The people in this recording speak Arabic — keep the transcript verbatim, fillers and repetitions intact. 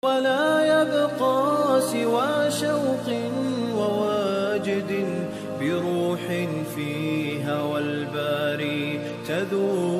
ولا يبقى سوى شوق وواجد بروح في هوى الباري تذوب